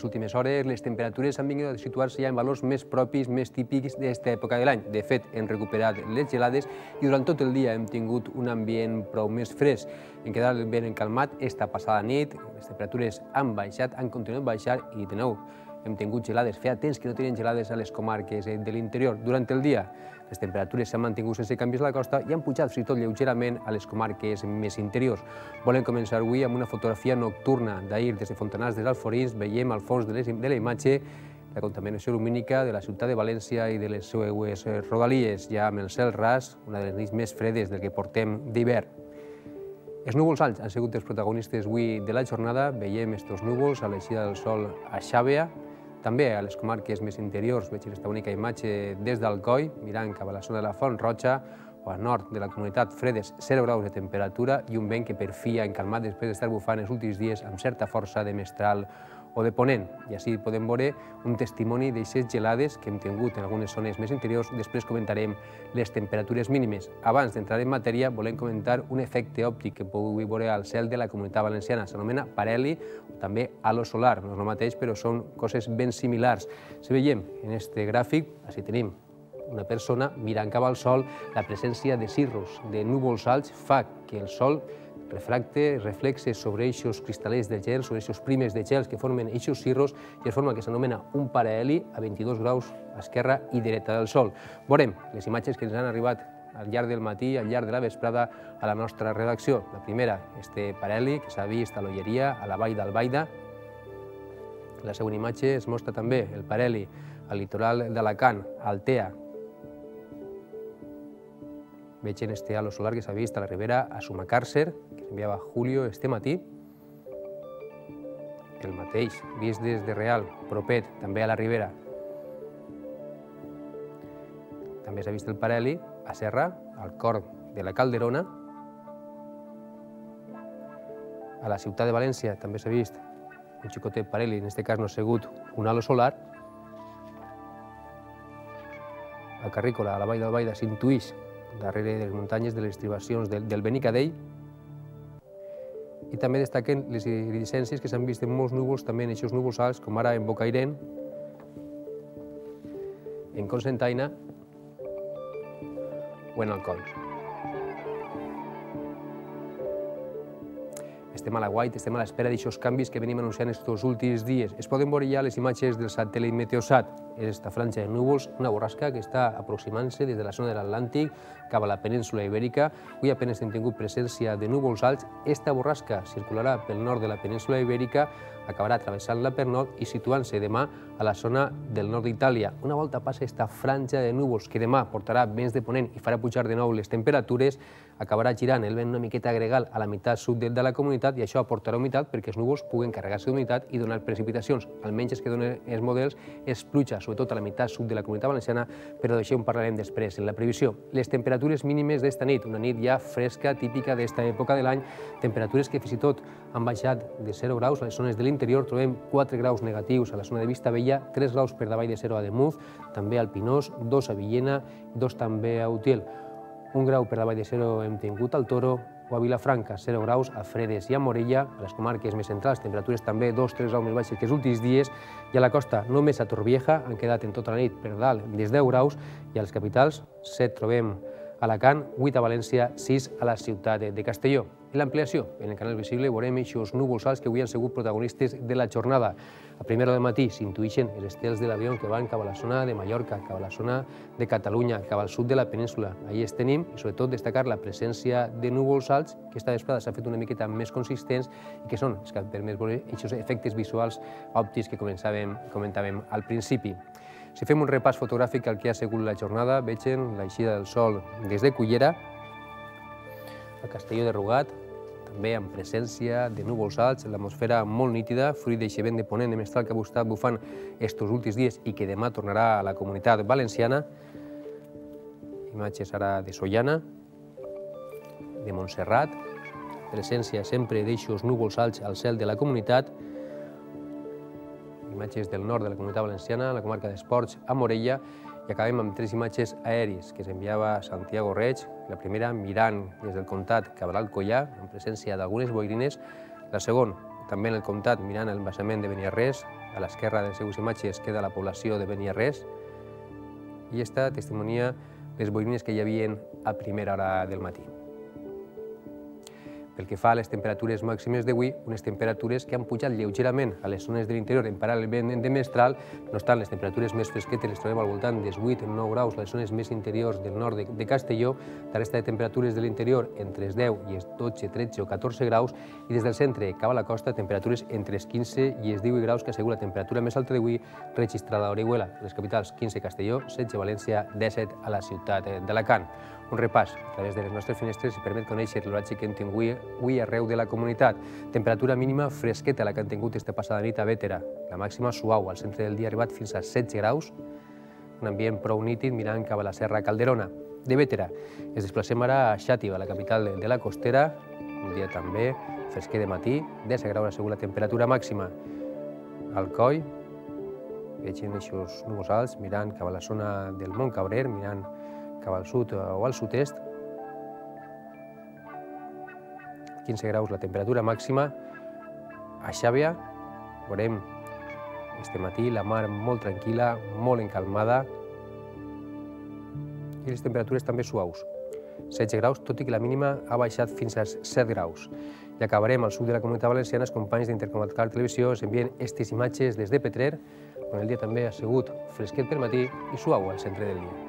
les últimes hores les temperatures han vingut a situar-se ja en valors més propis, més típics d'aquesta època de l'any. De fet, hem recuperat les gelades i durant tot el dia hem tingut un ambient prou més fresc. En quedat ben encalmat esta passada nit, les temperatures han baixat, han continuat baixant i de nou hem tingut gelades. Feia temps que no tenien gelades a les comarques de l'interior. Durant el dia, les temperatures s'han mantingut sense canvis a la costa i han pujat fins i tot lleugerament a les comarques més interiors. Volem començar avui amb una fotografia nocturna d'ahir des de Fontanars dels Alforins. Veiem al fons de la imatge la contaminació lumínica de la ciutat de València i de les seues rodalies, ja amb el cel ras, una de les nits més fredes del que portem d'hivern. Els núvols alts han sigut els protagonistes avui de la jornada. Veiem estos núvols a l'eixida del sol a Xàbia, també a les comarques més interiors. Veig aquesta única imatge des d'Alcoi, mirant cap a la zona de la Font Roja, o al nord de la comunitat, fredes 0 graus de temperatura i un vent que per fi ha encalmat després d'estar bufant els últims dies amb certa força de mestral o de ponent. I així podem veure un testimoni d'aixes gelades que hem tingut en algunes zones més interiors. Després comentarem les temperatures mínimes. Abans d'entrar en matèria, volem comentar un efecte òptic que podeu veure al cel de la Comunitat Valenciana. S'anomena parheli o també halo solar. No és el mateix, però són coses ben similars. Si veiem en aquest gràfic, així tenim una persona mirant cap al sol, la presència de cirrus, de núvols alts, fa que el sol refracte, reflexe sobre eixos cristal·lers de gel, sobre eixos primes de gels que formen eixos cirrus i es forma el que s'anomena un paraheli a 22 graus a esquerra i dreta del sol. Veurem les imatges que ens han arribat al llarg del matí, al llarg de la vesprada, a la nostra redacció. La primera, este paraheli que s'ha vist a l'Olleria, a la vall d'Albaida. La següent imatge es mostra també el paraheli al litoral d'Alacant, a Altea. Veig en este halo solar que s'ha vist a la ribera a Sumacàrcer, que s'enviava Julio este matí. El mateix, vist des de Real, propet, també a la ribera. També s'ha vist el parheli a Serra, al cor de la Calderona. A la ciutat de València també s'ha vist un xicotet parheli, en aquest cas no ha sigut un halo solar. A Carrícola, a la vall d'Albaida, s'intuïx darrere de les muntanyes de les estribacions del Benicadell. I també destaquen les iridescències que s'han vist en molts núvols, també en eixos núvols alts, com ara en Bocairent, en Cocentaina o en Alcoi. Estem a l'aguait, estem a l'espera d'aixòs canvis que venim anunciant estos últims dies. Es poden veure ja les imatges del satèl·lit Meteosat. És esta franja de núvols, una borrasca que està aproximant-se des de la zona de l'Atlàntic cap a la península Ibèrica. Avui apenas hem tingut presència de núvols alts. Esta borrasca circularà pel nord de la península Ibèrica, acabarà travessant-la per nord i situant-se demà a la zona del nord d'Itàlia. Una volta passa esta franja de núvols que demà portarà vents de ponent i farà pujar de nou les temperatures, acabarà girant el vent una miqueta gregal a la meitat sud de la comunitat i això aportarà humitat perquè els núvols puguen carregar-se d'humitat i donar precipitacions. Almenys els que donen els models és pluja, sobretot a la meitat sud de la comunitat valenciana, però d'això en parlarem després en la previsió. Les temperatures mínimes d'esta nit, una nit ja fresca, típica d'esta època de l'any, temperatures que fins i tot han baixat de 0 graus a les zones de l'interior, trobem 4 graus negatius a la zona de Vistabella, 3 graus per davall de 0 a Demuz, també al Pinós, 2 a Villena, 2 també a Utiel. 1 grau per davall de 0 hem tingut al Toro o a Vilafranca, 0 graus a Fredes i a Morella, a les comarques més centrals, temperatures també 2-3 graus més baixes que els últims dies, i a la costa, només a Torrevieja, han quedat en tota la nit per dalt des 10 graus, i a les capitals, 7 trobem a Alacant, 8 a València, 6 a la ciutat de Castelló. En l'ampliació, en el canal visible, veurem aquests núvols alts que avui han sigut protagonistes de la jornada. A primera hora del matí s'intuïxen els estels de l'avió que van cap a la zona de Mallorca, cap a la zona de Catalunya, cap al sud de la península. Allí els tenim i sobretot destacar la presència de núvols alts que esta vesprada s'ha fet una miqueta més consistents i que són els que han permès veure aquests efectes visuals òptics que comentàvem al principi. Si fem un repàs fotogràfic al que ha sigut la jornada, vegem l'eixida del sol des de Cullera, a Castelló de Rugat, també amb presència de núvols alts, l'atmosfera molt nítida, fruit d'aquest vent de ponent de mestral que ha estat bufant estos últims dies i que demà tornarà a la comunitat valenciana. Imatges ara de Sollana, de Montserrat, presència sempre d'eixos núvols alts al cel de la comunitat, imatges del nord de la comunitat valenciana, la comarca d'Esports, a Morella, i acabem amb 3 imatges aèries que s'enviava Santiago Reig, la primera mirant des del comtat cap a l'Alcoià, en presència d'algunes boirines, la segona també en el comtat mirant l'embassament de Beniarrés, a l'esquerra de les seues imatges queda la població de Beniarrés i esta testimonia les boirines que hi havia a primera hora del matí. Pel que fa a les temperatures màximes d'avui, unes temperatures que han pujat lleugerament a les zones de l'interior en paral·lel vent de mestral. No obstant, les temperatures més fresquetes les trobem al voltant dels 8 o 9 graus a les zones més interiors del nord de Castelló. La resta de temperatures de l'interior entre els 10 i els 12, 13 o 14 graus. I des del centre cap a la costa, temperatures entre els 15 i els 18 graus, que ha sigut la temperatura més alta d'avui registrada a Orihuela. Les capitals 15 a Castelló, 16 a València, 17 a la ciutat d'Alacant. Un repàs a través de les nostres finestres i permet conèixer l'oratge que hem tingut avui arreu de la comunitat. Temperatura mínima fresqueta la que han tingut esta passada nit a Bétera. La màxima suau, al centre del dia ha arribat fins a 16 graus. Un ambient prou nítid mirant cap a la Serra Calderona. De Bétera ens desplacem ara a Xàtiva, la capital de la Costera. Un dia també fresquer de matí, 10 graus ha sigut la temperatura màxima. Al Coll, vegem aquests núvols alts mirant cap a la zona del Mont Cabrer, mirant cap al sud o al sud-est. 15 graus la temperatura màxima. A Xàbia veurem este matí la mar molt tranquil·la, molt encalmada i les temperatures també suaus. 16 graus, tot i que la mínima ha baixat fins als 7 graus. I acabarem al sud de la Comunitat Valenciana. Els companys d'Intercomarcal Televisió ens envien aquestes imatges des de Petrer, on el dia també ha sigut fresquet pel matí i suau al centre del dia.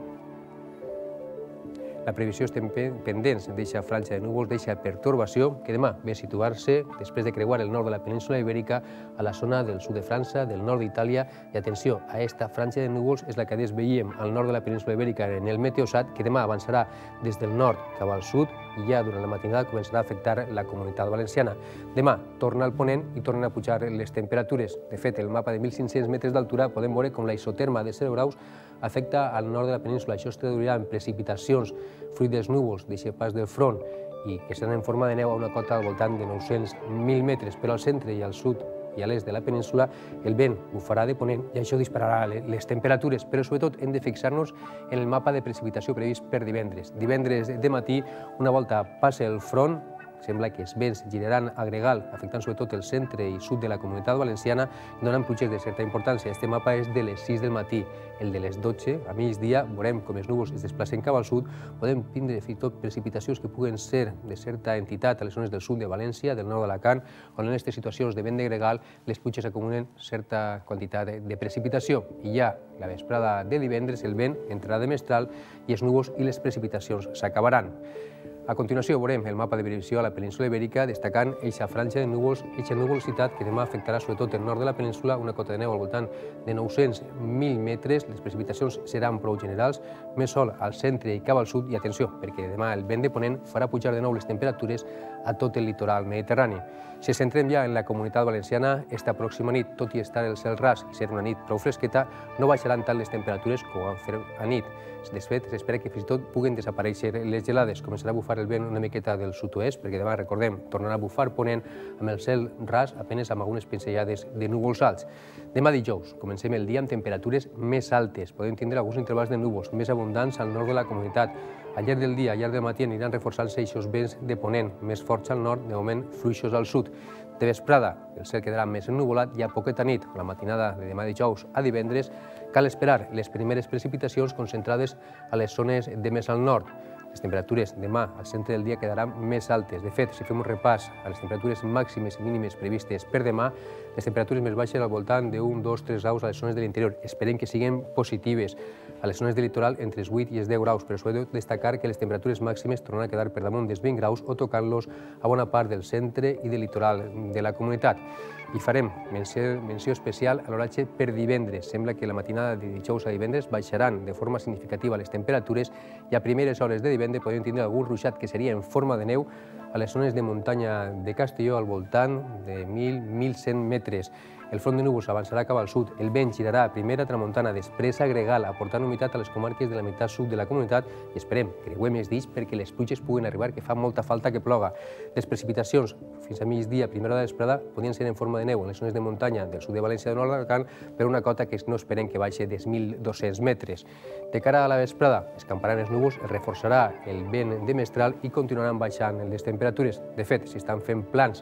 La previsió estem pendents d'eixa franja de núvols, d'eixa pertorbació, que demà ve a situar-se, després de creuar el nord de la península Ibèrica, a la zona del sud de França, del nord d'Itàlia. I atenció, a esta franja de núvols és la que veiem al nord de la península Ibèrica en el meteosat, que demà avançarà des del nord cap al sud i ja durant la matinada començarà a afectar la Comunitat Valenciana. Demà torna al ponent i tornen a pujar les temperatures. De fet, el mapa de 1.500 metres d'altura podem veure com la isoterma de 0 graus afecta al nord de la península. Això es traduirà en precipitacions fruit dels núvols d'aquest pas del front i que seran en forma de neu a una cota al voltant de 900.000 metres, però al centre i al sud i a l'est de la península el vent bufarà de ponent i això dispararà les temperatures, però sobretot hem de fixar-nos en el mapa de precipitació previst per divendres. Divendres de matí, una volta passa el front, sembla que els vents giraran a gregal, afectant sobretot el centre i sud de la Comunitat Valenciana i donant pluges de certa importància. Este mapa és de les 6 del matí. El de les 12, a migdia, veurem com els núvols es desplacen cap al sud. Podem tindre fins i tot precipitacions que puguen ser de certa entitat a les zones del sud de València, del nord d'Alacant, on en aquestes situacions de vent de gregal les pluges acumulen certa quantitat de precipitació. I ja la vesprada de divendres el vent entrarà de mestral i els núvols i les precipitacions s'acabaran. A continuació veurem el mapa de previsió a la península Ibèrica, destacant eixa franja de núvols, eixa nuvolositat que demà afectarà sobretot el nord de la península, una cota de neu al voltant de 900.000 metres. Les precipitacions seran prou generals, més sol al centre i cap al sud, i atenció, perquè demà el vent de ponent farà pujar de nou les temperatures a tot el litoral mediterrani. Si ens centrem ja en la Comunitat Valenciana, esta pròxima nit, tot i estar el cel ras i ser una nit prou fresqueta, no baixaran tant les temperatures com van fer a nit. De fet, s'espera que fins i tot puguen desaparèixer les gelades. Començarà a bufar el vent una miqueta del sud-oest, perquè demà, recordem, tornarà a bufar ponent amb el cel ras, apenas amb algunes pinzellades de núvols alts. Demà dijous, comencem el dia amb temperatures més altes. Podem tindre alguns intervals de núvols més abundants al nord de la comunitat. Al llarg del dia, al llarg del matí, aniran reforçant-se aquests vents de ponent, més forts al nord, de moment fluixos al sud. De vesprada, el cel quedarà més ennuvolat i a poqueta nit, la matinada de demà dijous a divendres, cal esperar les primeres precipitacions concentrades a les zones de més al nord. Les temperatures demà al centre del dia quedaran més altes. De fet, si fem un repàs a les temperatures màximes i mínimes previstes per demà, les temperatures més baixes al voltant de 1, 2, 3 graus a les zones de l'interior. Esperem que siguin positives. A les zones del litoral entre els 8 i els 10 graus, però sobretot destacar que les temperatures màximes tornaran a quedar per damunt dels 20 graus o tocant-los a bona part del centre i del litoral de la comunitat. I farem menció especial a l'oratge per divendres. Sembla que la matinada de dijous a divendres baixaran de forma significativa les temperatures i a primeres hores de divendres podem tindre algun ruixat que seria en forma de neu a les zones de muntanya de Castelló al voltant de 1.000-1.100 metres. El front de núvols avançarà cap al sud, el vent girarà a primera tramuntana, després a gregal, aportant humitat a les comarques de la meitat sud de la comunitat i esperem, creuem els dits perquè les pluges puguen arribar, que fa molta falta que ploga. Les precipitacions fins a migdia, primera hora de vesprada, podien ser en forma de neu en les zones de muntanya del sud de València i del nord d'Alacant, per una cota que no esperem que baixi dels 1.200 metres. De cara a la vesprada, escamparan els núvols, es reforçarà el vent de mestral i continuaran baixant les temperatures. De fet, s'estan fent plans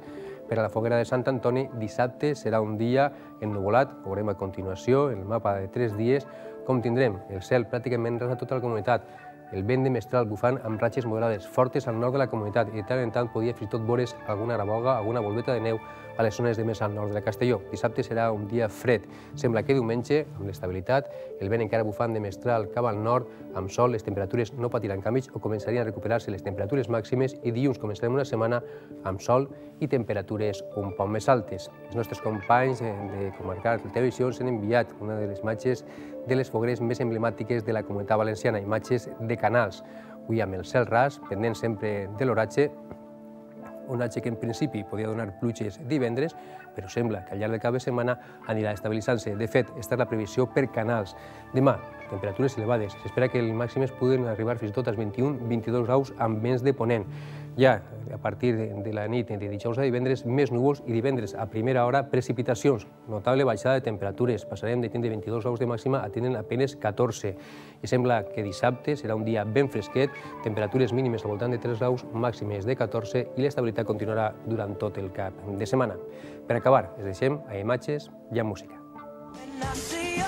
Per a la foguera de Sant Antoni, dissabte serà un dia ennuvolat. Veurem a continuació el mapa de 3 dies com tindrem el cel pràcticament ras a tota la comunitat, el vent de mestral bufant amb ratxes moderades fortes al nord de la comunitat i de tant en tant podia fins i tot veure's alguna gravoga, alguna volveta de neu a les zones de més al nord de Castelló. Dissabte serà un dia fred. Sembla que diumenge, amb l'estabilitat, el vent encara bufant de mestral cap al nord, amb sol, les temperatures no patiran canvis o començarien a recuperar-se les temperatures màximes i dilluns començarem una setmana amb sol i temperatures un poc més altes. Els nostres companys de Comarcal Televisió ens han enviat una de les imatges de les fogueres més emblemàtiques de la Comunitat Valenciana, imatges de Canals. Avui amb el cel ras, pendent sempre de l'oratge, un oratge que en principi podia donar pluges divendres, però sembla que al llarg del cap de setmana anirà estabilitzant-se. De fet, aquesta és la previsió per Canals. Demà, temperatures elevades. S'espera que els màxims puguen arribar fins i tot als 21-22 graus amb vents de ponent. Ja a partir de la nit de dijous a divendres, més núvols i divendres a primera hora precipitacions. Notable baixada de temperatures. Passarem de tindre 22 graus de màxima a tindre apenes 14. I sembla que dissabte serà un dia ben fresquet, temperatures mínimes al voltant de 3 graus, màximes de 14 i l'estabilitat continuarà durant tot el cap de setmana. Per acabar, es deixem a imatges i a música.